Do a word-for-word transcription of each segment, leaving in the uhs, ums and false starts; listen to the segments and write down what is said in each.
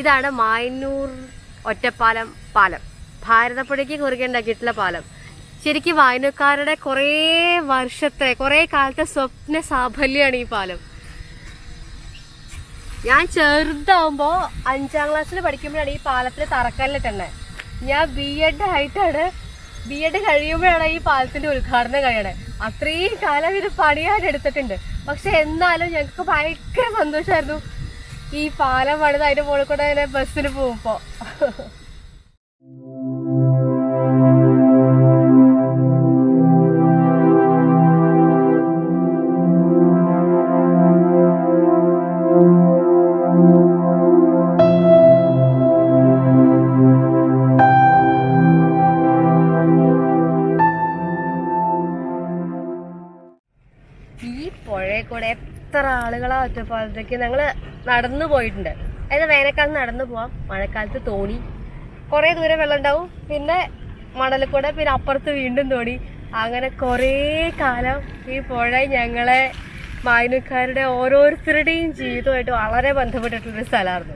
ഇതാണ് മായന്നൂർ ഒറ്റപ്പാലം പാലം. ഭാരതപ്പുഴയ്ക്ക് കുറുകെ ഉണ്ടാക്കിയിട്ടുള്ള പാലം. ശരിക്കും വായനക്കാരുടെ കുറേ വർഷത്തെ കുറേ കാലത്തെ സ്വപ്ന സാഫല്യമാണ് ഈ പാലം. ഞാൻ ചെറുതാവുമ്പോ അഞ്ചാം ക്ലാസ്സിൽ പഠിക്കുമ്പോഴാണ് ഈ പാലത്തിൽ തറക്കല്ലിട്ടുണ്ടേ. ഞാൻ ബി എഡ് ആയിട്ടാണ് ബി എഡ് കഴിയുമ്പോഴാണ് ഈ പാലത്തിന്റെ ഉദ്ഘാടനം കഴിയണേ. അത്രയും കാലം ഇത് പണിയാൻ എടുത്തിട്ടുണ്ട്. പക്ഷെ എന്നാലും ഞങ്ങൾക്ക് ഭയങ്കര സന്തോഷമായിരുന്നു ഈ പാലം പണിത് അതിന്റെ മുകളിൽ കൂടെ അങ്ങനെ ബസ്സിന് പോകുമ്പോ. ഈ പുഴയിൽ കൂടെ എത്ര ആളുകളാ ഒറ്റപ്പാലത്തേക്ക് ഞങ്ങള് നടന്നു പോയിട്ടുണ്ട്. അതായത് വേനൽക്കാലത്ത് നടന്നു പോവാം, മഴക്കാലത്ത് തോണി, കുറെ ദൂരം വെള്ളം ഉണ്ടാവും, പിന്നെ മണലിൽ കൂടെ, പിന്നെ അപ്പുറത്ത് വീണ്ടും തോണി. അങ്ങനെ കുറേ കാലം ഈ പുഴ ഞങ്ങളെ മായനക്കാരുടെ ഓരോരുത്തരുടെയും ജീവിതമായിട്ട് വളരെ ബന്ധപ്പെട്ടിട്ടുള്ളൊരു സ്ഥലമായിരുന്നു.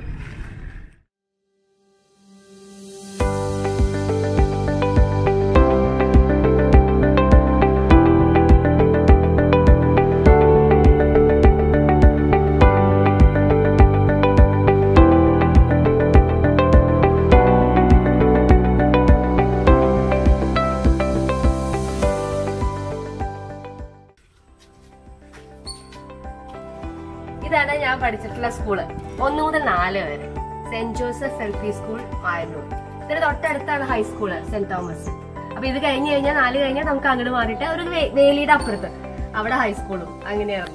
ഇതാണ് ഞാൻ പഠിച്ചിട്ടുള്ള സ്കൂള്, ഒന്ന് മുതൽ നാല് വരെ. Saint Joseph L P school Mayannur. ഇതിന് തൊട്ടടുത്താണ് ഹൈസ്കൂള് സെന്റ് തോമസ്. അപ്പൊ ഇത് കഴിഞ്ഞ് കഴിഞ്ഞാൽ നാല് കഴിഞ്ഞാൽ നമുക്ക് അങ്ങോട്ട് മാറിയിട്ട് ഒരു വേലിയുടെ അപ്പുറത്ത് അവിടെ ഹൈസ്കൂളും അങ്ങനെയായിരുന്നു.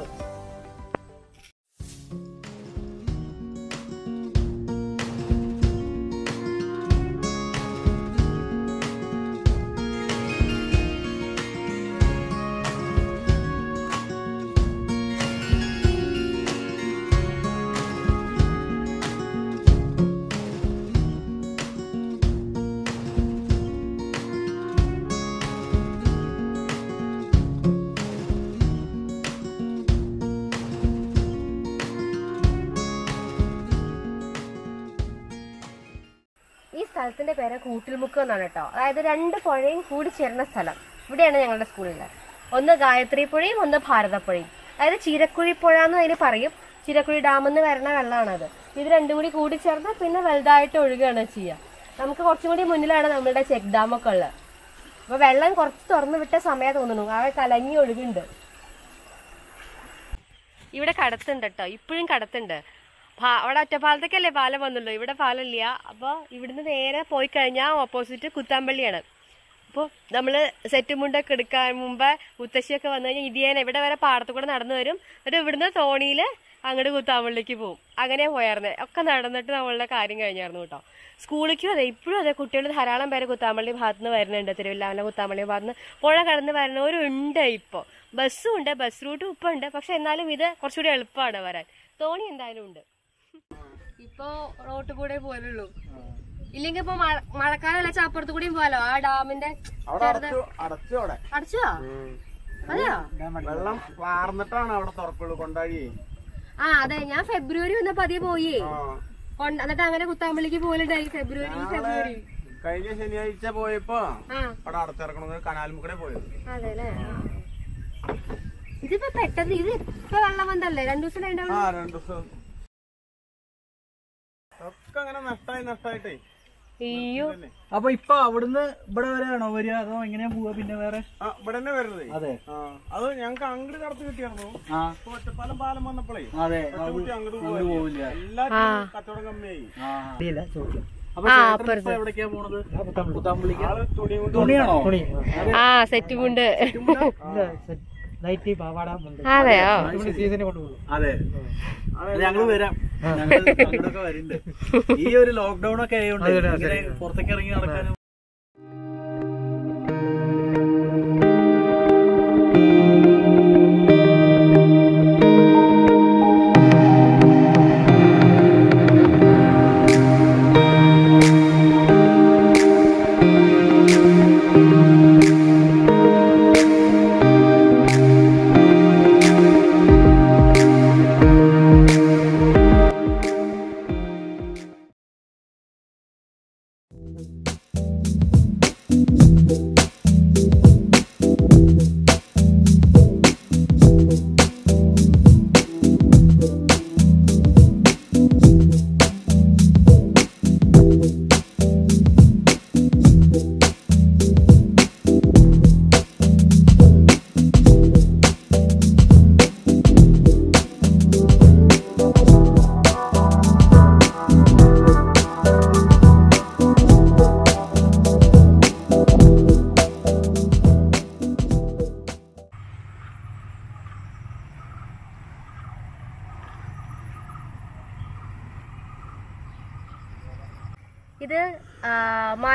ഈ സ്ഥലത്തിന്റെ പേര് കൂട്ടിൽമുക്ക് എന്നാണ് കേട്ടോ. അതായത് രണ്ട് പുഴയും കൂടി ചേർന്ന സ്ഥലം. ഇവിടെയാണ് ഞങ്ങളുടെ സ്കൂളില്. ഒന്ന് ഗായത്രി പുഴയും ഒന്ന് ഭാരതപ്പുഴയും. അതായത് ചീരക്കുഴി പുഴ എന്ന് അതിന് പറയും. ചീരക്കുഴി ഡാമെന്ന് വരുന്ന വെള്ളമാണത്. ഇത് രണ്ടും കൂടി കൂടി ചേർന്ന് പിന്നെ വലുതായിട്ട് ഒഴുകുകയാണ് ചെയ്യുക. നമുക്ക് കുറച്ചും കൂടി മുന്നിലാണ് നമ്മളുടെ ചെക്ക് ഡാമൊക്കെ ഉള്ളത്. അപ്പൊ വെള്ളം കുറച്ച് തുറന്നു വിട്ട സമയം തോന്നുന്നു, ആ കലങ്ങി ഒഴുകുണ്ട്. ഇവിടെ കടത്തുണ്ട് കേട്ടോ, ഇപ്പോഴും കടത്തുണ്ട്. അവിടെ ഒറ്റപ്പാലത്തേക്കല്ലേ പാലം വന്നുള്ളൂ, ഇവിടെ പാലം ഇല്ല. അപ്പോൾ ഇവിടുന്ന് നേരെ പോയി കഴിഞ്ഞാൽ ഓപ്പോസിറ്റ് കുത്താമ്പള്ളിയാണ്. അപ്പോൾ നമ്മൾ സെറ്റ് മുണ്ടൊക്കെ എടുക്കാൻ മുമ്പ് മുത്തശ്ശിയൊക്കെ വന്നു കഴിഞ്ഞാൽ ഇതിയേനെ ഇവിടെ വരെ പാടത്തു കൂടെ നടന്നു വരും. എന്നിട്ട് ഇവിടുന്ന് തോണിയിൽ അങ്ങോട്ട് കുത്താമ്പള്ളിക്ക് പോകും. അങ്ങനെ പോയായിരുന്നേ. ഒക്കെ നടന്നിട്ട് നമ്മളുടെ കാര്യം കഴിഞ്ഞായിരുന്നു കേട്ടോ. സ്കൂളിലേക്കും അതെ, ഇപ്പോഴും അതെ, കുട്ടികൾ ധാരാളം പേര് കുത്താമ്പള്ളി ഭാഗത്ത് നിന്ന് വരുന്നുണ്ട്. തിരുവല്ലാമല കുത്താമ്പള്ളി ഭാഗത്ത് നിന്ന് പുഴ കടന്ന് വരുന്നവരുണ്ട്. ഇപ്പോൾ ബസ്സും ഉണ്ട്, ബസ് റൂട്ടും ഇപ്പം ഉണ്ട്. പക്ഷെ എന്നാലും ഇത് കുറച്ചുകൂടി എളുപ്പമാണ് വരാൻ. തോണി എന്തായാലും ഉണ്ട്. ഇപ്പൊ റോട്ട് കൂടെ പോലുള്ളൂ. ഇല്ലെങ്കിൽ ഇപ്പൊ മഴക്കാലം ചാപ്പുറത്ത് കൂടിയും പോലോ. ആ ഡാമിന്റെ അടച്ചോ? അതെയോ? വെള്ളം വാർന്നിട്ടാണ് അവിടെ തുറക്കുള്ളൂ. കൊണ്ടാഴി. ആ അതെ, ഞാൻ ഫെബ്രുവരി വന്നപ്പോ അതേ പോയി. എന്നിട്ട് അങ്ങനെ കുത്താമ്പള്ളിക്ക് പോലുണ്ടായി ഫെബ്രുവരി ഫെബ്രുവരി കഴിഞ്ഞ ശനിയാഴ്ച പോയപ്പോ അവിടെ അടച്ചിറക്കണത് കനാൽമുക്കടെ പോയത്. അതെ അല്ലേ? ഇതിപ്പോ പെട്ടെന്ന് ഇത് ഇപ്പൊ വെള്ളം വന്നല്ലേ? രണ്ടു ദിവസം ആ രണ്ടു ദിവസം ഒക്കെ അങ്ങനെ നഷ്ടായി നഷ്ടായിട്ടേ. അപ്പൊ ഇപ്പൊ അവിടുന്ന് ഇവിടെ വരെയാണോ വരിക, അതോ എങ്ങനെയാ പോവാ? പിന്നെ വേറെ ഇവിടെ തന്നെ വരുന്നത്. അതെ, അത് ഞങ്ങക്ക് അങ്ങോട്ട് കടത്തി കിട്ടിയായിരുന്നു. ഒറ്റപ്പാലം പാലം വന്നപ്പോഴേ അതെ അങ്ങോട്ട് പോവില്ല. എല്ലാരും കച്ചവടം കമ്മിയായി. അപ്പൊ എവിടേക്കാ പോണത്? തുണിയാണോ? ആ സെറ്റ് മുണ്ട്. അതെയോ? അതെ, ഞങ്ങള് വരാം. ഞങ്ങളൊക്കെ വരുന്നുണ്ട്. ഈ ഒരു ലോക്ക്ഡൌൺ ഒക്കെ ആയതുകൊണ്ട് പുറത്തേക്ക് ഇറങ്ങി നടക്കാനും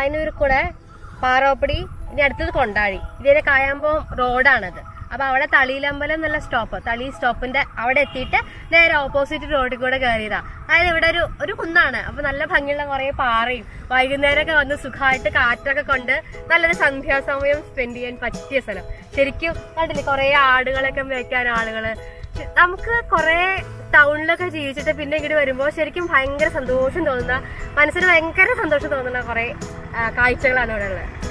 തായ്നൂർ കൂടെ പാറോപ്പടി, ഇനി അടുത്തത് കൊണ്ടാഴി. ഇതിന്റെ കായാമ്പോ റോഡാണത്. അപ്പൊ അവിടെ തളിയിലമ്പലം എന്നുള്ള സ്റ്റോപ്പ്, തളി സ്റ്റോപ്പിന്റെ അവിടെ എത്തിയിട്ട് നേരെ ഓപ്പോസിറ്റ് റോഡിൽ കൂടെ കയറിയതാ. അതായത് ഇവിടെ ഒരു ഒരു കുന്നാണ്. അപ്പൊ നല്ല ഭംഗിയുള്ള കുറെ പാറയും വൈകുന്നേരമൊക്കെ വന്ന് സുഖമായിട്ട് കാറ്റൊക്കെ കൊണ്ട് നല്ലൊരു സന്ധ്യാസമയം സ്പെൻഡ് ചെയ്യാൻ പറ്റിയ സ്ഥലം. ശരിക്കും കണ്ടില്ലേ കുറെ ആടുകളൊക്കെ മേയ്ക്കാൻ ആളുകള്. നമുക്ക് കുറെ ടൗണിലൊക്കെ ജീവിച്ചിട്ട് പിന്നെ ഇങ്ങോട്ട് വരുമ്പോൾ ശരിക്കും ഭയങ്കര സന്തോഷം തോന്നുന്ന, മനസ്സിന് ഭയങ്കര സന്തോഷം തോന്നുന്ന കുറെ കാഴ്ചകളാണ് ഇവിടെ ഉള്ളത്.